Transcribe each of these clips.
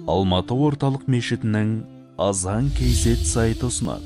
Алматы орталық мешітінің азан кейзет сайты ұсынады.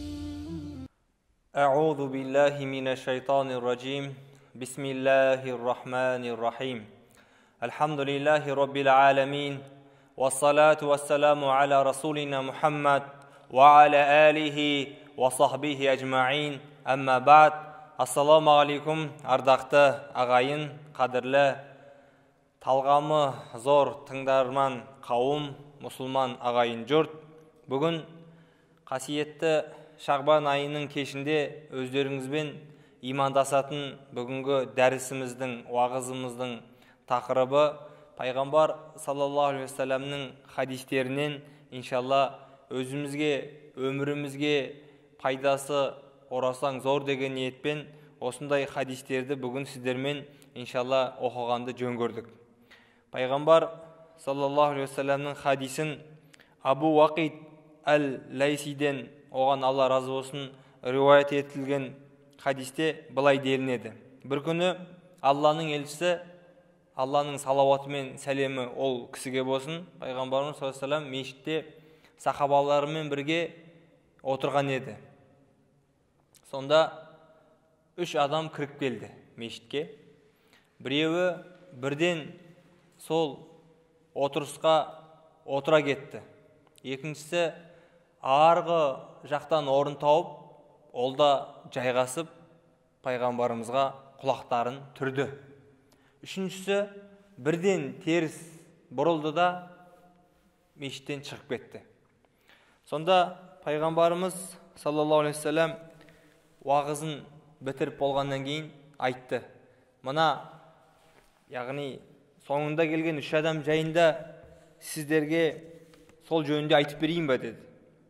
أعوذ بالله من الشيطان الرجيم بسم الله الرحمن الرحيم الحمد لله رب العالمين والصلاة والسلام على رسولنا محمد وعلى آله وصحبه أجمعين أما بعد السلام عليكم ардақты ағайын, қадірлі талғамы зор тыңдарман қауым, мұсылман ағайын жұрт. Бүгін қасиетті Шағбан айының кешінде өздеріңізбен имандасатын бүгінгі дәрісіміздің, уағызымыздың тақырыбы пайғамбар саллаллаху алейхи вассаламның хадистерінен иншалла өзімізге, өмірімізге пайдасы орасан зор деген ниетпен осындай хадистерді бүгін сіздермен иншалла оқығанды жөн көрдік. Пайғамбар саллаллаху алейхи вассаламның хадисін Абу Уақид әл-Лайсиден, оған Алла разы болсын, риуаят етілген хадисте былай делінеді. Бір күні Алланың елшісі, Алланың салауаты мен сәлемі ол кісіге болсын, пайғамбарымыз саллаллаху алейхи вассалам мешітте сахабаларымен бірге отырған еді. Сонда үш адам кіріп келді мешітке. Біреуі бірден сол отырысқа отыра кетті. Екіншісі арғы жақтан орын тауып, олда жайғасып, пайғамбарымызға құлақтарын түрді. Үшіншісі бірден теріс бұрылды да мешіттен шығып кетті. Сонда пайғамбарымыз саллаллаху алейхи вассалам уағызын бітіріп болғаннан кейін айтты. Мына, яғни соңында келген үш адам жайында сіздерге сол жөнінде айтып берейін бе деді.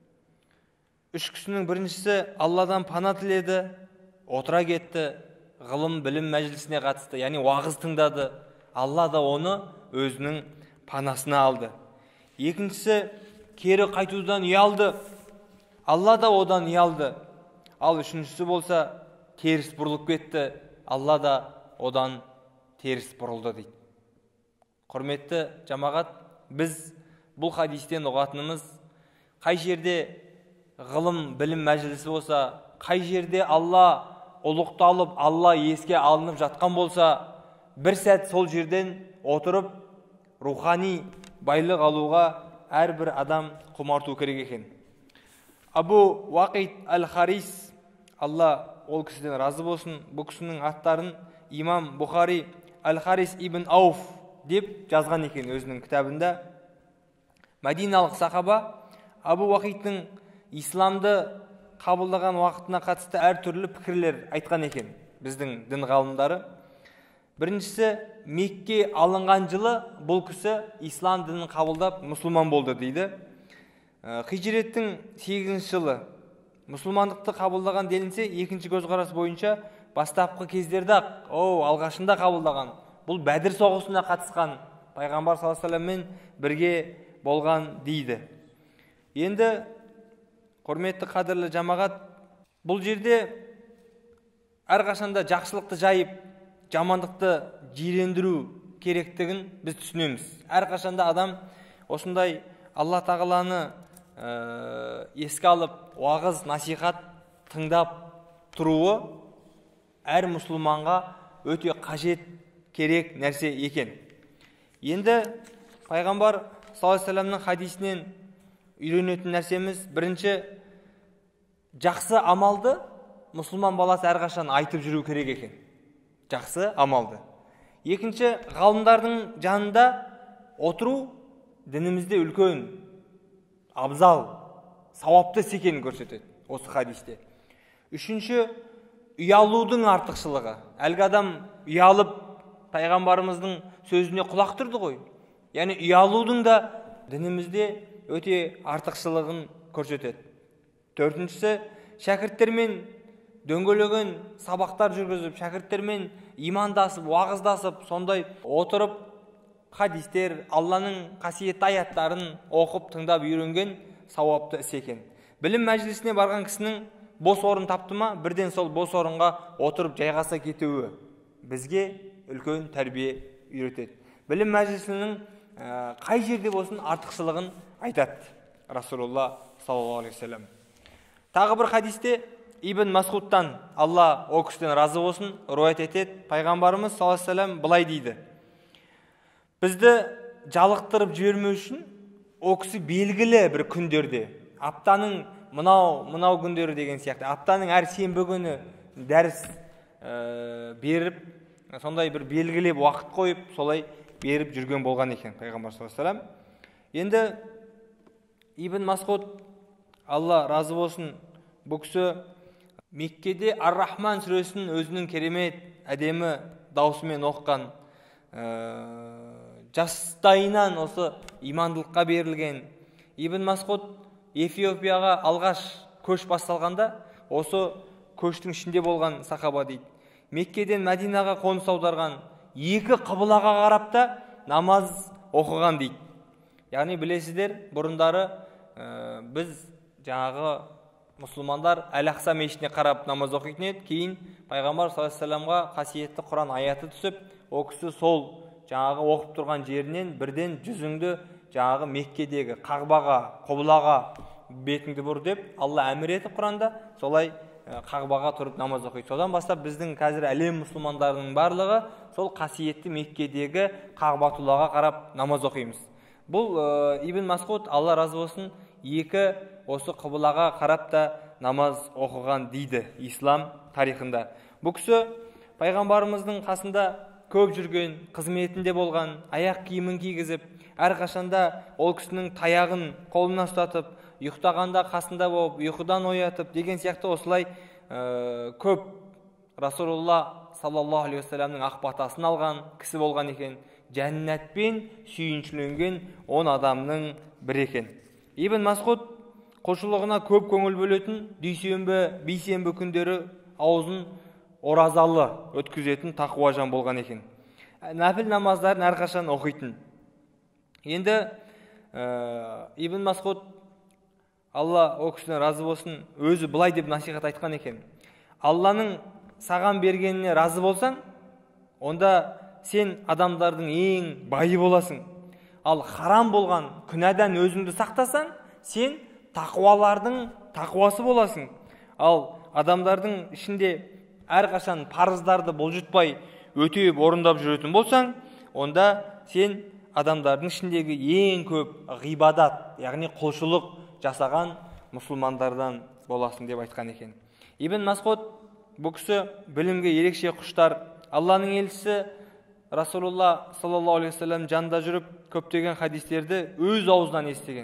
Үш кісінің біріншісі Алладан пана тіледі, отыра кетті, ғылым білім мәжілісіне қатысты, яғни уағыз тыңдады. Алла да оны өзінің панасына алды. Екіншісі кері қайтудан ұялды, Алла да одан ұялды. Ал үшіншісі болса теріс бұрылып кетті, Алла да одан теріс бұрылды дейді. Құрметті жамағат, біз бұл хадистен ұғатынымыз, қай жерде ғылым білім мәжілісі болса, қай жерде Алла ұлықталып, Алла еске алынып жатқан болса, бір сәт сол жерден отырып, рухани байлық алуға әрбір адам құмарту керек екен. Абу Уақид әл-Харис, Алла ол кісіден разы болсын, бұл кісінің аттарын имам Бұхари әл-Харис ибн Ауф деп жазған екен өзінің кітабында. Мәдиналық сахаба Абу Уақидтің исламды қабылдаған уақытына қатысты әртүрлі пікірлер айтқан екен біздің дін ғалымдары. Біріншісі, Мекке алынған жылы бұл кісі ислам дінін қабылдап мұсылман болды дейді. Хижреттің 8 жылы мұсылмандықты қабылдаған делінсе, екінші көзқарас бойынша бастапқы кездерде алғашында қабылдаған. Бұл Бәдір соғысына қатысқан, пайғамбар саллаллаху алейхи вассаламмен бірге болған дейді. Енді құрметті қадірлі жамағат, бұл жерде әрқашанда жақсылықты жайып, жамандықты жирендіру керектігін біз түсінеміз. Әрқашанда адам осындай Алла тағаланы еске алып, уағыз, насихат тыңдап тұруы әр мұсылманға өте қажет, керек нәрсе екен. Енді пайғамбар саллаллаху алейхи вассаламның хадисінен үйренетін нәрсеміз, бірінші, жақсы амалды мұсылман баласы әрқашан айтып жүру керек екен. Жақсы амалды. Екінші, ғалымдардың жанында отыру дінімізде үлкен, абзал, сауапты іс екенін көрсетеді осы хадисте. Үшінші, ұялудың артықшылығы. Әлгі адам ұялып пайғамбарымыздың сөзіне құлақ түрді ғой. Яғни ұялудың да дінімізде өте артықшылығын көрсетеді. Төртіншісі, шәкірттермен дөңгелеген сабақтар жүргізіп, шәкірттермен имандасып, уағыздасып, сондай отырып, хадистер, Алланың қасиетті аяттарын оқып, тыңдап үйренген сауапты іс екен. Білім мәжілісіне барған кісінің бос орын тапты ма, бірден сол бос орынға отырып жайғаса кетуі бізге үлкен тәрбие үйретеді. Білім мәжілісінің қай жерде болсын артықшылығын айтады Расулулла саллаллаху алейхи вассалам. Тағы бір хадисте Ибн Масхудтан, Алла о кісіден разы болсын, руайт етеді, пайғамбарымыз саллаллаху алейхи вассалам былай дейді: бізді жалықтырып жібермеу үшін о кісі белгілі бір күндерде, аптаның мынау күндері деген сияқты, аптаның әр сенбі күні дәріс беріп, сондай бір белгілеп уақыт қойып, солай беріп жүрген болған екен пайғамбар саллаллаху алейхи вассалам. Енді Ибн Масхуд, Алла разы болсын, бұл кісі Меккеде Ар-Рахман сүресін өзінің керемет әдемі даусымен оқыған, жастайынан осы имандылыққа берілген. Ибн Масхуд Эфиопияға алғаш көш басталғанда осы көштің ішінде болған сахаба дейді. Меккеден Мәдинаға қоныс аударған, екі қыбылаға қарап та намаз оқыған дейді. Яғни білесіздер, бұрындары біз жаңағы мұсылмандар Әл-Ақса мешітіне қарап намаз оқитын еді. Кейін пайғамбар саллаллаху алейхи вассаламға қасиетті Құран аяты түсіп, о кісі сол жаңағы оқып тұрған жерінен бірден жүзіңді жаңағы Меккедегі Қағбаға, құбылаға бетіңді бұр деп Алла әмір етіп Құранда, солай Қағбаға тұрып намаз оқиды. Содан бастап біздің қазір әлем мұсылмандарының барлығы сол қасиетті Меккедегі Қағбатуллаға қарап намаз оқимыз. Бұл Ибн Масхуд, Алла разы болсын, екі осы қыбылаға қарап та намаз оқыған дейді ислам тарихында. Бұл кісі пайғамбарымыздың қасында көп жүрген, қызметінде болған, аяқ киімін кигізіп, әрқашанда ол кісінің таяғын қолына ұстатып, ұйықтағанда қасында болып, ұйқыдан оятып деген сияқты осылай көп Расулулла саллаллаху алейхи вассаламның ақ батасын алған кісі болған екен. Жәннатпен сүйіншіленген 10 адамның бірі екен. Ибн Масхуд құлшылығына көп көңіл бөлетін, дүйсенбі, бейсенбі күндері аузын оразалы өткізетін тақуажан болған екен. Нәпіл намаздарын әрқашан оқитын. Енді Ибн Масхуд, Алла о кісіден разы болсын, өзі былай деп насихат айтқан екен: Алланың саған бергеніне разы болсаң, онда сен адамдардың ең байы боласың. Ал харам болған күнәдан өзіңді сақтасаң, сен тақуалардың тақуасы боласың. Ал адамдардың ішінде әрқашан парыздарды бұлжытпай өтеп орындап жүретін болсаң, онда сен адамдардың ішіндегі ең көп ғибадат, яғни құлшылық жасаған мұсылмандардан боласың деп айтқан екен. Ибн Масхуд бұл кісі білімге ерекше құштар. Алланың елшісі Расулулла саллаллаху алейхи вассалам жанында жүріп көптеген хадистерді өз аузынан естіген.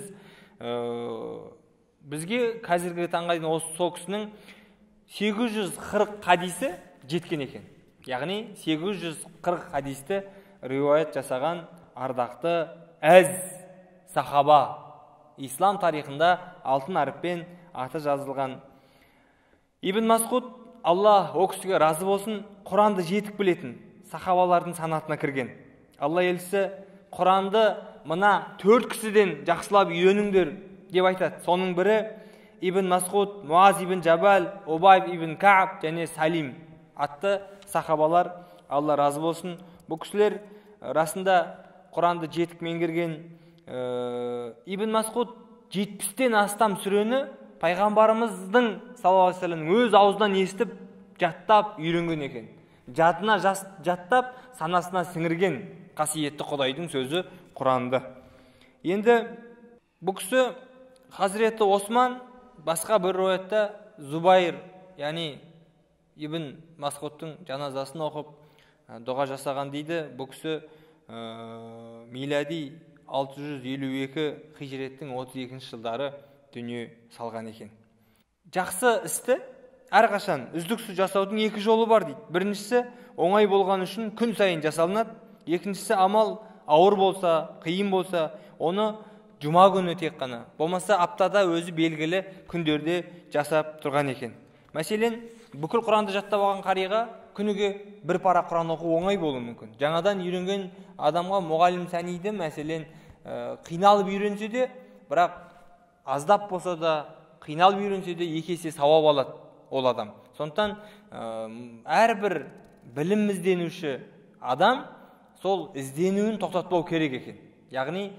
Бізге қазіргі таңға дейін осы сол кісінің 840 хадисі жеткен екен. Яғни 840 хадисті риуаят жасаған ардақты әз сахаба, ислам тарихында алтын әріппен аты жазылған. Ибн Масхуд, Алла о кісіге разы болсын, Құранды жетік білетін сахабалардың санатына кірген. Алла елшісі Құранды мына 4 кісіден жақсылап үйреніңдер деп айтады. Соның бірі Ибн Масхуд, Муаз ибн Джабал, Убай ибн Кааб және Салим атты сахабалар. Алла разы болсын. Бұл кісілер расында Құранды жетік меңгерген. Ибн Масхуд 70-тен астам сүрені пайғамбарымыздың саллаллаху алейхи вассалам өз аузынан естіп, жаттап үйренген екен. Жадына жаттап, санасына сіңірген қасиетті Құдайдың сөзі Құранды. Енді бұл кісі Хазіреті Осман, басқа бір риуаятта Зубайр, яғни Ибн Масхудтың жаназасын оқып дұға жасаған дейді. Бұл кісі милади 652 хижреттің 32 жылдары дүние салған екен. Жақсы істі әрқашан үздіксіз жасаудың екі жолы бар дейді. Біріншісі оңай болған үшін күн сайын жасалынады. Екіншісі амал ауыр болса, қиын болса, оны жұма күні тек қана, болмаса аптада өзі белгілі күндерде жасап тұрған екен. Мәселен, бүкіл Құранды жаттап алған қариға күніге бір пара Құран оқу оңай болуы мүмкін. Жаңадан үйренген адамға мұғалім сәниді, мәселен, қиналып үйренсе де, бірақ аздап болса да, қиналып үйренсе де екі есе сауап алады ол адам. Сондықтан әрбір білім ізденуші адам сол ізденуін тоқтатпау керек екен. Яғни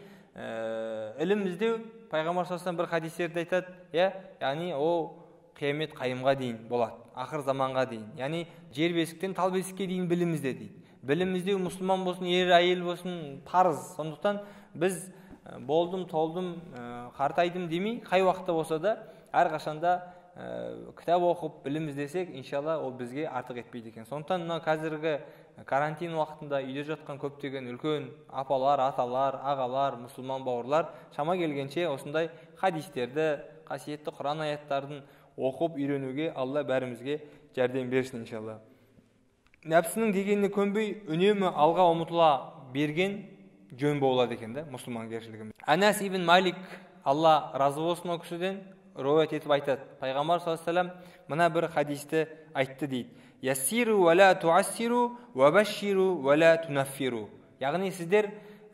ілім іздеу, пайғамбар саллаллаху алейхи вассалам бір хадистерде айтады, яғни ол қиямет қайымға дейін болады, ақыр заманға дейін. Яғни жер бесіктен тал бесікке дейін білім ізде дейді. Білім іздеу мұсылман болсын, ер әйел болсын, парыз. Сондықтан біз болдым, толдым, қартайдым демей, қай уақытта болса да әрқашанда кітап оқып білім іздесек, иншалла ол бізге артық етпейді екен. Сондықтан мына қазіргі карантин уақытында үйде жатқан көптеген үлкен апалар, аталар, ағалар, мұсылман бауырлар шама келгенше осындай хадистерді, қасиетті Құран аяттарын оқып үйренуге Алла бәрімізге жәрдем берсін иншалла. Нәпсінің дегеніне көнбей, үнемі алға ұмытыла берген жөн болады екен да мұсылманкершілігіміз. Анас ибн Малик, Алла разы болсын ол кісіден, риуаят етіп айтады. Пайғамбар саллаллаху алейхи вассалам мына бір хадисті айтты дейді. Яссиру ва ла туассиру ва башширу ва ла тунаффиру. Яғни сіздер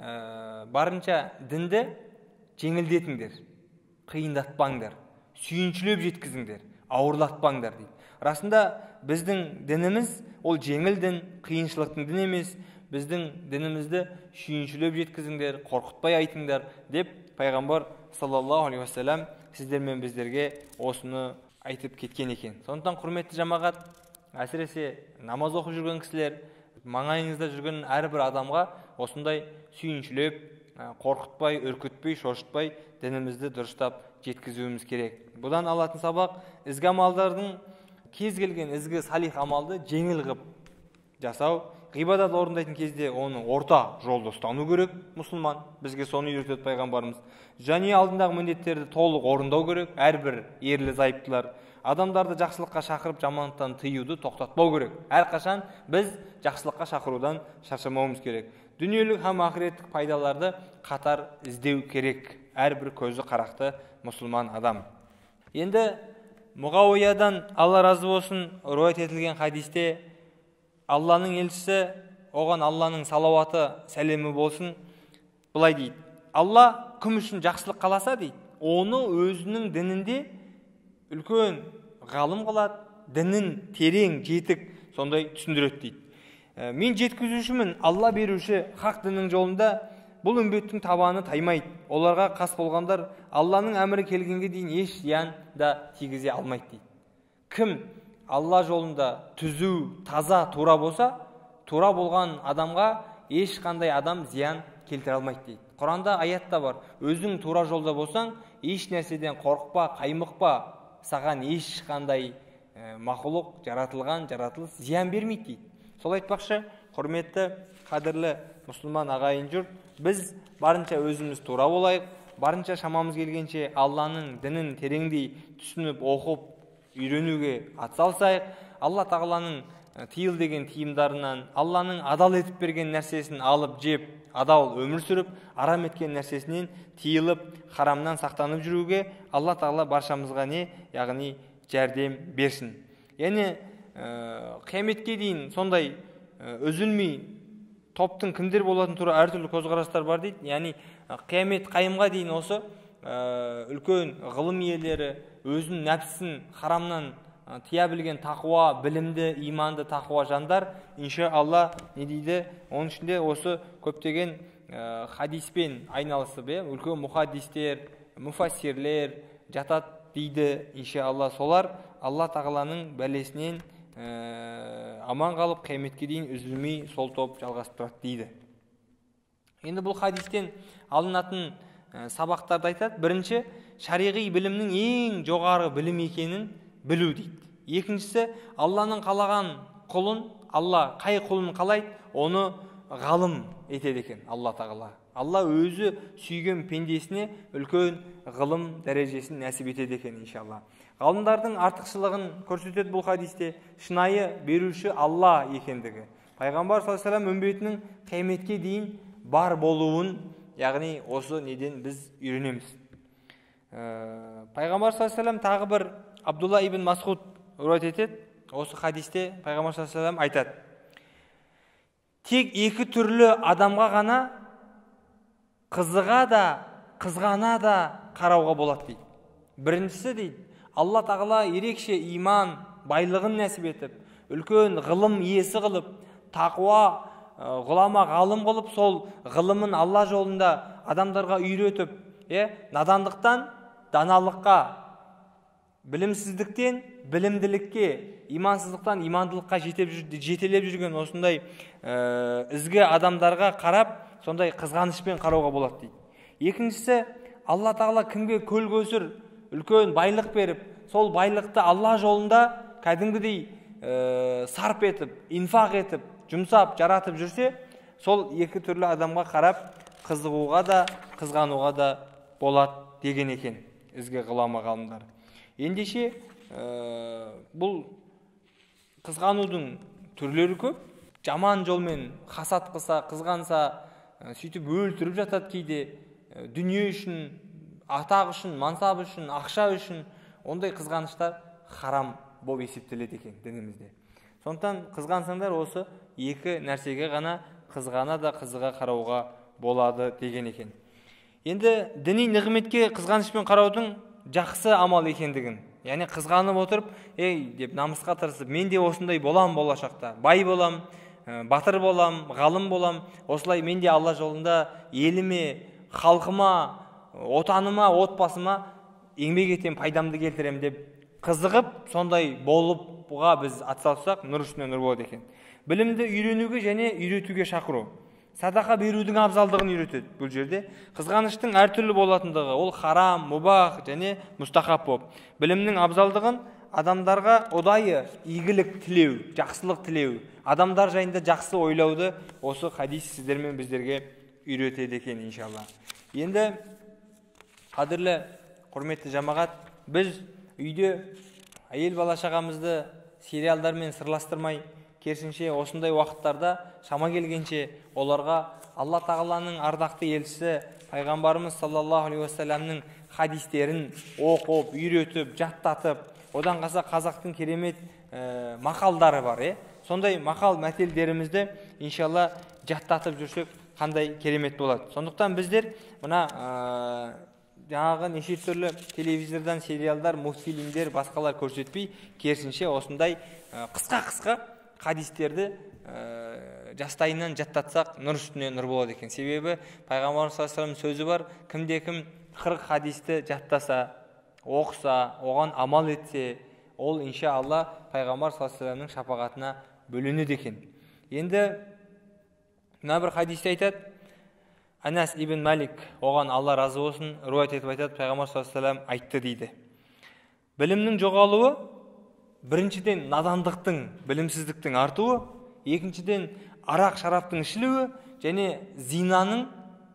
барынша дінді жеңілдетіңдер, қиындатпаңдар, сүйіншілеп жеткізіңдер, ауырлатпаңдар дейді. Расында біздің дініміз ол жеңіл дін, қиыншылықтың дін емес. Біздің дінімізді сүйіншілеп жеткізіңдер, қорқытпай айтыңдар деп пайғамбар саллаллаху алейхи вассалам сіздер мен біздерге осыны айтып кеткен екен. Сондықтан құрметті жамағат, әсіресе намаз оқып жүрген кісілер, маңайыңызда жүрген әрбір адамға осындай сүйіншілеп, қорқытпай, үркітпей, шошытпай дінімізді дұрыстап жеткізуіміз керек. Бұдан алатын сабақ, ізгі амалдардың кез келген ізгі салих амалды жеңіл қылып жасау, ғибадат орындайтын кезде оны орта жолды ұстану керек мұсылман. Бізге соны үйретеді пайғамбарымыз. Және алдындағы міндеттерді толық орындау керек. Әрбір ерлі зайыптылар адамдарды жақсылыққа шақырып, жамандықтан тыюды тоқтатпау керек. Әрқашан біз жақсылыққа шақырудан шаршамауымыз керек. Дүниелік һәм ақыреттік пайдаларды қатар іздеу керек. Әрбір көзі қарақты мұсылман адам. Енді Мұғауиядан, Алла разы болсын, риуаят етілген хадисте Алланың елшісі, оған Алланың салауаты, сәлемі болсын, былай дейді. Алла кім үшін жақсылық қаласа дейді, оны өзінің дінінде үлкен ғалым қылады, дінін терең, жетік, сондай түсіндіреді дейді. Мен жеткізушімін, Алла беруші хақ діннің жолында бұл үмбеттің табаны таймайды. Оларға қас болғандар Алланың әмірі келгенге дейін еш зиян да тигізе алмайды дейді. Кім Алла жолында түзу, таза, тура болса, тура болған адамға ешқандай адам зиян келтіре алмайды дейді. Құранда аятта бар. Өзің тура жолда болсаң, еш нәрседен қорықпа, қаймықпа, саған ешқандай мақұлық, жаратылыс зиян бермейді дейді. Сол айтпақшы, құрметті, қадірлі мұсылман ағайын жұрт, біз барынша өзіміз тура болайық, барынша шамамыз келгенше Алланың дінін тереңдей түсініп, оқып, үйренуге атсалсайық. Алла тағаланың тыйыл деген тыйымдарынан, Алланың адал етіп берген нәрсесін алып жеп, адал өмір сүріп, арам еткен нәрсесінен тыйылып, харамнан сақтанып жүруге Алла тағала баршамызға яғни жәрдем берсін. Яғни қияметке дейін сондай үзілмей топтың кімдер болатын туралы әртүрлі көзқарастар бар дейді. Яғни қиямет қайымға дейін осы үлкен ғылым иелері, өзінің нәпсісін харамнан тия білген тақуа, білімді, иманды тақуа жандар, иншалла не дейді? Оның ішінде осы көптеген хадиспен айналысып, үлкен мұхаддистер, муфассирлер жатады дейді. Иншалла солар Алла тағаланың бәлесінен аман қалып, қияметке дейін үзілмей сол топ жалғасып тұрады дейді. Енді бұл хадистен алынатын сабақтарды айтады. Бірінші, шариғи білімнің ең жоғары білім екенін білу дейді. Екіншісі, Алланың қалаған құлын, Алла қай құлын қалайды, оны ғалым етеді екен Алла тағала. Алла өзі сүйген пендесіне үлкен ғылым дәрежесін нәсіп етеді екен иншалла. Ғалымдардың артықшылығын көрсетеді бұл хадисте. Шынайы беруші Алла екендігі. Пайғамбар саллаллаху алейхи вассалам үмбетінің қияметке дейін бар болуын, яғни осы неден біз үйренеміз. Пайғамбар саллаллаху алейхи вассалам тағы бір Абдулла ибн Масғуд риуаят етеді. Осы хадисте Пайғамбар саллаллаху алейхи вассалам айтады: тек екі түрлі адамға ғана қызыға да, қызғана да қарауға болады дейді. Біріншісі дейді, Алла тағала ерекше иман, байлығын нәсіп етіп, үлкен ғылым иесі қылып, тақуа ғұлама ғалым қылып, сол ғылымын Алла жолында адамдарға үйретіп, надандықтан даналыққа, білімсіздіктен білімділікке, имансыздықтан имандылыққа жетелеп жүрген осындай ізгі адамдарға қарап, сондай қызғанышпен қарауға болады дейді. Екіншісі, Алла тағала кімге көл көсір, үлкен байлық беріп, сол байлықты Алла жолында кәдімгідей сарп етіп, инфақ етіп, жұмсап, жаратып жүрсе, сол екі түрлі адамға қарап қызығуға да, қызғануға да болады деген екен ізгі ғұлама ғалымдар. Ендеше бұл қызғанудың түрлері көп. Жаман жолмен хасат қылса, қызғанса, сөйтіп өлтіріп жатады кейде, дүние үшін, атақ үшін, мансап үшін, ақша үшін, ондай қызғаныштар харам болып есептеледі екен дінімізде. Сондықтан қызғансаңдар осы екі нәрсеге ғана қызғана да қызыға қарауға болады деген екен. Енді діни нығметке қызғанышпен қараудың жақсы амал екендігін, яғни қызғанып отырып, деп намысқа тырысып, мен де осындай болам болашақта, бай болам, батыр болам, ғалым болам, осылай мен де Алла жолында еліме, халқыма, отаныма, отбасыма еңбек етем, пайдамды келтірем деп қызығып, сондай болыпға біз атсалыссақ, нұр үстіне нұр болады екен. Білімді үйренуге және үйретуге шақыру, садақа берудің абзалдығын үйретеді. Бұл жерде қызғаныштың әртүрлі болатындығы, ол харам, мубах және мұстахаб болып. Білімнің абзалдығын адамдарға ұдайы игілік тілеу, жақсылық тілеу, адамдар жайында жақсы ойлауды осы хадис сіздер мен біздерге үйретеді екен, иншалла. Енді қадірлі құрметті жамағат, біз үйде әйел бала шағамызды сериалдармен сырластырмай, керісінше осындай уақыттарда шама келгенше оларға Алла тағаланың ардақты елшісі пайғамбарымыз саллаллаху алейхи уассаламның хадистерін оқып, үйретіп, жаттатып, одан қалса қазақтың керемет мақалдары бар, сондай мақал мәтелдерімізді иншалла жаттатып жүрсек қандай керемет болады. Сондықтан біздер мына жаңағы неше түрлі телевизордан сериалдар, мультфильмдер, басқалар көрсетпей, керісінше осындай қысқа хадистерді жастайынан жаттатсақ, нұр үстіне нұр болады екен. Себебі пайғамбарымыз саллаллаху алейхи вассалам сөзі бар, кімде-кім 40 хадисті жаттаса, оқыса, оған амал етсе, ол иншалла пайғамбар саллаллаху алейхи вассаламның шапағатына бөленеді екен. Енді мына бір хадисте айтады, Анас ибн Малик, оған Алла разы болсын, руайт етіп айтады, пайғамбар саллаллаху алейхи вассалам айтты дейді. Білімнің жоғалуы, біріншіден надандықтың, білімсіздіктің артуы, екіншіден арақ шараптың ішілуі және зинаның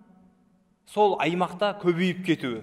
сол аймақта көбейіп кетуі.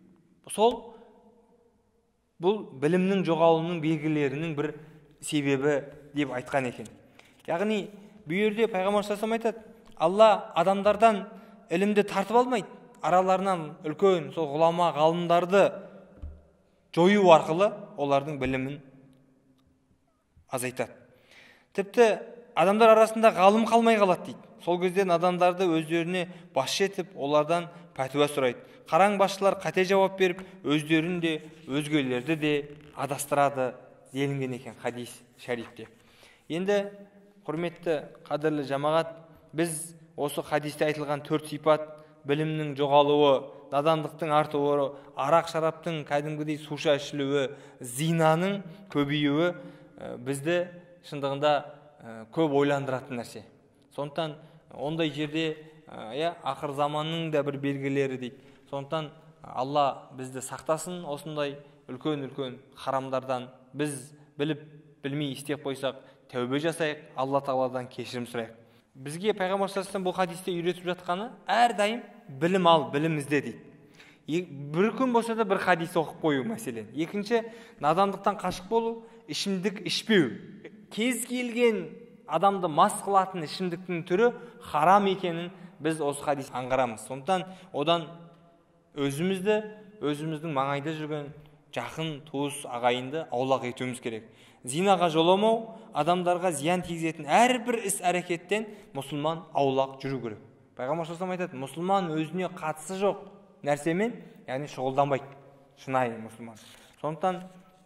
Бұл білімнің жоғалуының белгілерінің бір себебі деп айтқан екен. Яғни бұл жерде пайғамбар саллаллаху алейхи вассалам айтады, Алла адамдардан ілімді тартып алмайды, араларынан үлкен сол ғұлама ғалымдарды жою арқылы олардың білімін азайтады. Тіпті адамдар арасында ғалым қалмай қалады дейді. Сол кезде адамдарды өздеріне басшы етіп, олардан пәтуа сұрайды. Қараң басшылар қате жауап беріп, өздерін де, өзгелерді де адастырады делінген екен хадис шарифте. Енді құрметті қадірлі жамағат, біз осы хадисте айтылған 4 сипат, білімнің жоғалуы, надандықтың артуы, арақ шараптың кәдімгідей суша ішілуі, зинаның көбеюі бізді шындығында көп ойландыратын нәрсе. Сондықтан ондай жерде ақыр заманның да бір белгілері дейді. Сондықтан Алла бізді сақтасын осындай үлкен харамдардан. Біз біліп, білмей істеп қойсақ, тәубе жасайық, Алла тағаладан кешірім сұрайық. Бізге пайғамбар саллаллаху алейхи вассалам бұл хадисте үйретіп жатқаны, әрдайым білім ал, білім ізде дейді. Бір күн болса да бір хадис оқып қою мәселен. Екінші, надандықтан қашық болу, ішімдік ішпеу. Кез келген адамды мас қылатын ішімдіктің түрі харам екенін біз осы хадис аңғарамыз. Сондықтан одан өзімізді, өзіміздің маңайда жүрген жақын туыс ағайынды аулақ етуіміз керек. Зинаға жоламау, адамдарға зиян тигізетін әрбір іс әрекеттен мұсылман аулақ жүру керек. Пайғамбар саллаллаху алейхи вассалам айтады, мұсылман өзіне қатысы жоқ нәрсемен, яғни шұғылданбайды, шынайы мұсылман. Сондықтан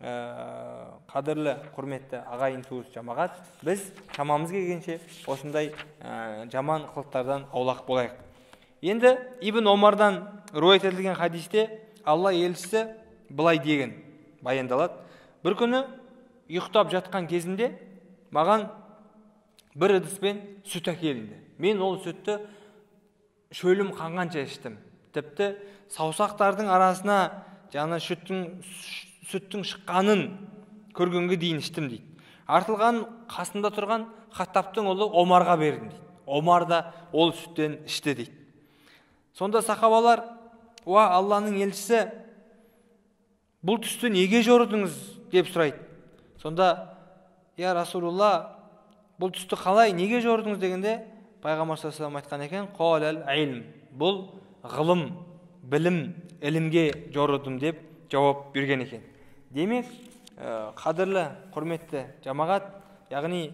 қадірлі құрметті ағайын туыс жамағат, біз шамамыз келгенше осындай жаман қылықтардан аулақ болайық. Енді Ибн Омардан риуаят етілген хадисте Алла елшісі былай деген баяндалады. Бір күні ұйықтап жатқан кезінде маған бір ыдыспен сүт әкелінді. Мен ол сүтті шөлім қанғанша іштім. Тіпті саусақтардың арасына жаңа сүттің шыққанын көргенге дейін іштім дейді. Артылған қасында тұрған Хаттабтың ұлы Омарға бердім дейді. Омар да ол сүттен ішті дейді. Сонда сахабалар, уа Алланың елшісі, бұл түсті неге жорыдыңыз деп сұрайды. Сонда, я Расулулла, бұл түсті қалай, неге жорыдыңыз дегенде, Пайғамбар саллаллаху алейхи айтқан екен, қолал илм, бұл ғылым, білім, ілімге жорыдым деп жауап берген екен. Демек, қадірлі құрметті жамағат, яғни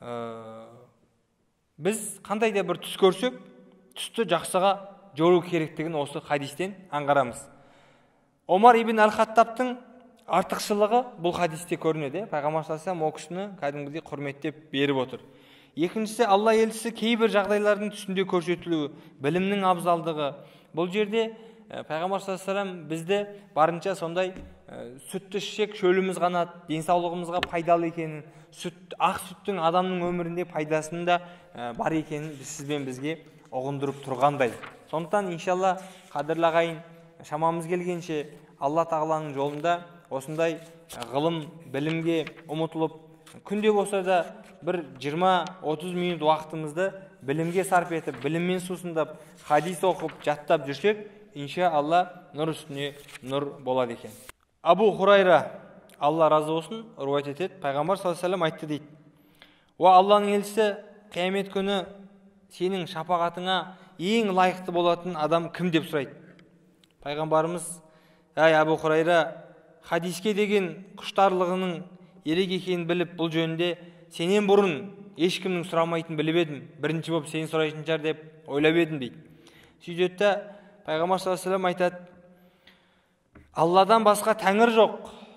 біз қандай да бір түс көрсек, түсті жақсыға жору керектігін осы хадистен аңғарамыз. Омар ибн Ал-Хаттабтың артықшылығы бұл хадисте көрінеді. Пайғамбар саллаллаху алейхи ол кісіні кәдімгідей құрметтеп беріп отыр. Екіншісі, Алла елшісі кейбір жағдайлардың түсінде көрсетілуі, білімнің абзалдығы. Бұл жерде Пайғамбар саллаллаху алейхи бізді барынша сондай сүтті ішсек шөліміз қанады, денсаулығымызға пайдалы екенін, ақ сүттің адамның өмірінде пайдасының да бар екенін сізбен бізге ұғындырып тұрғандай. Сондықтан иншалла қадірлі ағайын, шамамыз келгенше Алла тағаланың жолында осындай ғылым, білімге ұмытылып, күнде болса да бір 20-30 минут уақытымызды білімге сарп етіп, біліммен сусындап, хадис оқып, жаттап жүрсек, иншалла нұр үстіне нұр болады екен. Абу Хурайра, Алла разы болсын, риуаят етеді. Пайғамбар саллаллаху алейхи айтты дейді: "Уа Алланың елшісі, қиямет күні сенің шапағатыңа ең лайықты болатын адам кім?" деп сұрайды. Пайғамбарымыз: "Ай Абу Хурайра, хадиске деген құштарлығының ерек екенін біліп, бұл жөнінде сенен бұрын ешкімнің сұрамайтынын біліп едім. Бірінші болып сені сұрайтын шығар деп ойлап едім" дейді. Сөйтеді, Пайғамбар саллаллаху алейхи айтады: "Алладан басқа тәңір жоқ.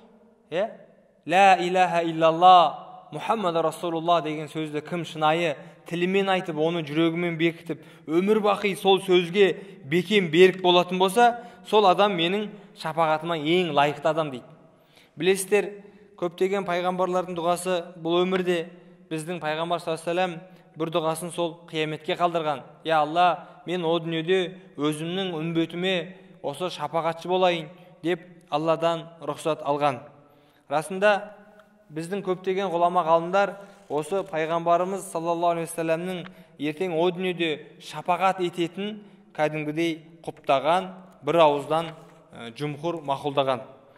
Ла илаха иллалла Мұхаммад Расулулла деген сөзді кім шынайы тілімен айтып, оны жүрегімен бекітіп, өмір бақи сол сөзге бекем берік болатын болса, сол адам менің шапағатыма ең лайықты адам" дейді. Білесіздер, көптеген пайғамбарлардың дұғасы бұл өмірде, біздің пайғамбар саллаллаху алейхи бір дұғасын сол қияметке қалдырған. "Я Алла, мен о дүниеде өзімнің үмбетіме осы шапағатшы болайын" деп Алладан рұқсат алған. Расында біздің көптеген ғұлама ғалымдар осы пайғамбарымыз саллаллаху алейхи вассаламның ертең о дүниеде шапағат ететін кәдімгідей құптаған, бір ауыздан жұмхур мақұлдаған.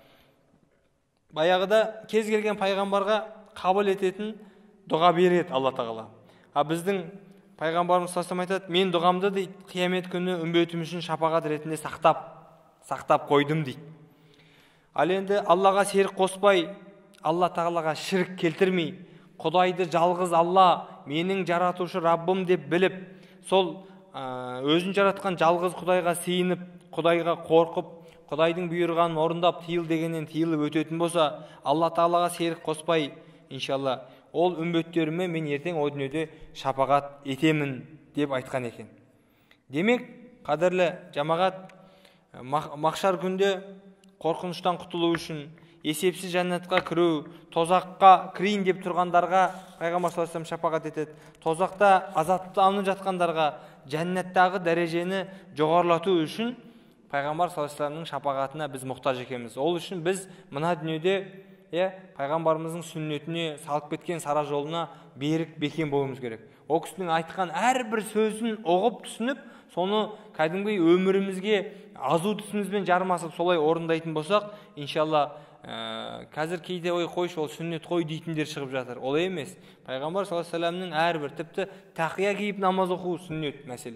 Баяғыда кез келген пайғамбарға қабыл ететін дұға береді Алла тағала. Біздің пайғамбарымыз саллаллаху алейхи айтады: "Мен дұғамды дейді, қиямет күні үмбетім үшін шапағат ретінде сақтап қойдым" дейді. Ал енді Аллаға серік қоспай, Алла тағалаға шірік келтірмей, Құдайды жалғыз Алла, менің жаратушы Раббым деп біліп, сол өзін жаратқан жалғыз Құдайға сиынып, Құдайға қорқып, Құдайдың бұйырғанын орындап, тиыл дегеннен тиылып өтетін болса, Алла тағалаға серік қоспай, иншалла, ол үмбеттеріме мен ертең о дүниеде шапағат етемін деп айтқан екен. Демек, қадірлі жамағат, махшар күнде қорқыныштан құтылу үшін, есепсіз жәннатқа кіру, тозаққа кірейін деп тұрғандарға Пайғамбар саллаллаху алейхи шапағат етеді. Тозақта азаптанып жатқандарға жәннаттағы дәрежені жоғарылату үшін Пайғамбар саллаллаху алейхи шапағатына біз мұқтаж екенбіз. Ол үшін біз мына дүниеде пайғамбарымыздың сүннетіне, салып кеткен сара жолына берік бекем болуымыз керек. Ол кісінің айтқан әрбір сөзін оғып түсініп, соны кәдімгі өмірімізге азу түсімізбен жармасып солай орындайтын болсақ, иншалла, қазір кейде ой қойшы, ол сүннет қой дейтіндер шығып жатыр. Олай емес. Пайғамбар саллаллаху алейхи вассаламның әрбір, тіпті тақия киіп намаз оқу сүннет мәселен.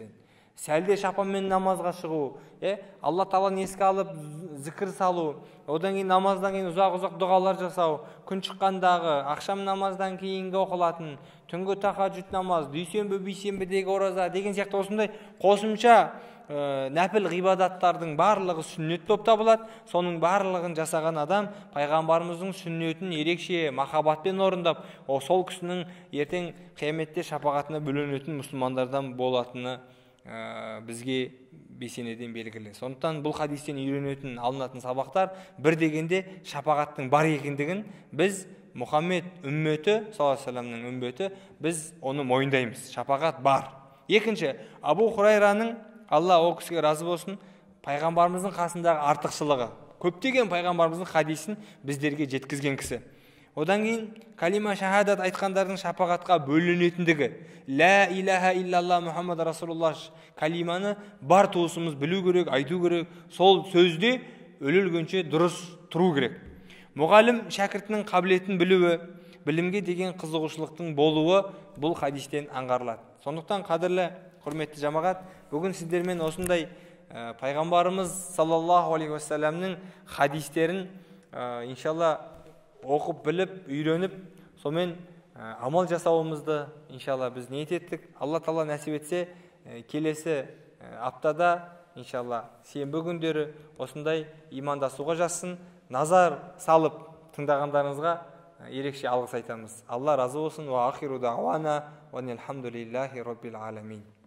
сәлде шапанмен намазға шығу, алла тағаланы еске алып зікір салу, одан кейін намаздан кейін ұзақ дұғалар жасау, күн шыққандағы, ақшам намаздан кейінгі оқылатын, түнгі тахаджуд намаз, дүйсенбі бейсенбідегі ораза деген сияқты осындай қосымша нәпіл ғибадаттардың барлығы сүннет болып табылады. Соның барлығын жасаған адам пайғамбарымыздың сүннетін ерекше махаббатпен орындап, сол кісінің ертең қияметте шапағатына бөленетін мұсылмандардан болатыны бізге бесенеден белгілі. Сондықтан бұл хадистен үйренетін, алынатын сабақтар бір дегенде шапағаттың бар екендігін біз Мұхаммед үмметі, саллаллаху алейхи вассаламның үмметі, біз оны мойындаймыз. Шапағат бар. Екінші, Абу Хурайраның, Алла о кісіге разы болсын, пайғамбарымыздың қасындағы артықшылығы. Көптеген пайғамбарымыздың хадисін біздерге жеткізген кісі. Одан кейін калима шахадат айтқандардың шапағатқа бөленетіндігі. Ла илаха иллалла Мұхаммад Расулуллах калиманы бар туысымыз білу керек, айту керек. Сол сөзде өлілгенше дұрыс тұру керек. Мұғалім шәкіртінің қабілетін білуі, білімге деген қызығушылықтың болуы бұл хадистен аңғарылады. Сондықтан қадірлі құрметті жамағат, бүгін сіздермен осындай пайғамбарымыз саллаллаху алейхи уассаламның хадистерін иншалла оқып біліп, үйреніп, сомен амал жасауымызды иншалла біз ниет еттік. Алла тағала нәсіп етсе, келесі аптада иншалла сенбі күндері осындай имандасуға жазсын. Назар салып тыңдағандарыңызға ерекше алғыс айтамыз. Алла разы болсын. Ва ахиру дауана ва алхамдулиллахи раббил аламин.